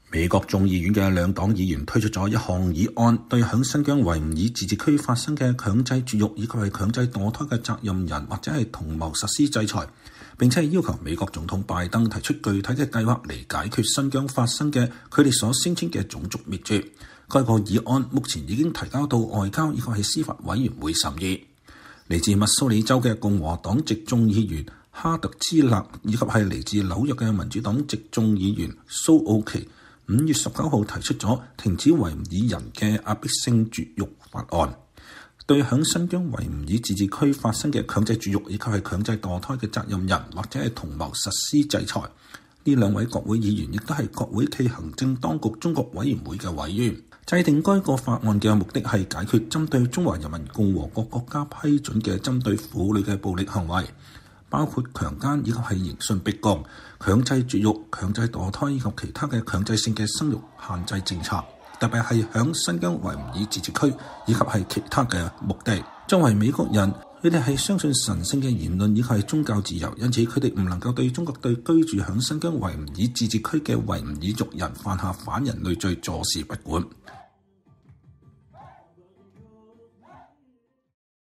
美國眾議院嘅兩黨議員推出咗一項議案，對響新疆維吾爾自治區發生嘅強制絕育以及係強制墮胎嘅責任人或者係同謀實施制裁，並且係要求美國總統拜登提出具體嘅計劃嚟解決新疆發生嘅佢哋所聲稱嘅種族滅絕。該個議案目前已經提交到外交以及係司法委員會審議。嚟自密蘇里州嘅共和黨籍眾議員哈特茲勒以及係嚟自紐約嘅民主黨籍眾議員蘇奧奇5月19號提出咗停止維吾爾人嘅壓迫性絕育法案，對響新疆維吾爾自治區發生嘅強制絕育以及係強制墮胎嘅責任人或者係同謀實施制裁。呢兩位國會議員亦都係國會暨行政當局中國委員會嘅委員。制定該個法案嘅目的係解決針對中華人民共和國國家批准嘅針對婦女嘅暴力行為，包括強姦以及係刑訊逼供、強制絕育、強制墮胎以及其他嘅強制性嘅生育限制政策，特別係響新疆維吾爾自治區以及係其他嘅目的。作為美國人，佢哋係相信神聖嘅言論以及係宗教自由，因此佢哋唔能夠對中國對居住響新疆維吾爾自治區嘅維吾爾族人犯下反人類罪坐視不管。